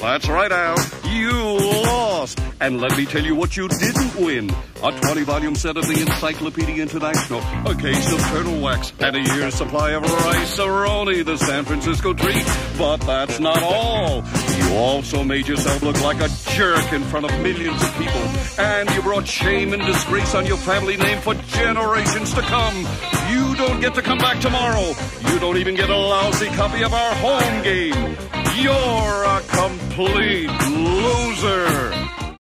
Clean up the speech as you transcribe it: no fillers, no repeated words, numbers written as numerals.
That's right, Al. You lost. And let me tell you what you didn't win. A 20-volume set of the Encyclopedia International, a case of turtle wax, and a year's supply of rice-a-roni, the San Francisco treat. But that's not all. You also made yourself look like a jerk in front of millions of people. And you brought shame and disgrace on your family name for generations to come. You don't get to come back tomorrow. You don't even get a lousy copy of our home game. You're a complete loser.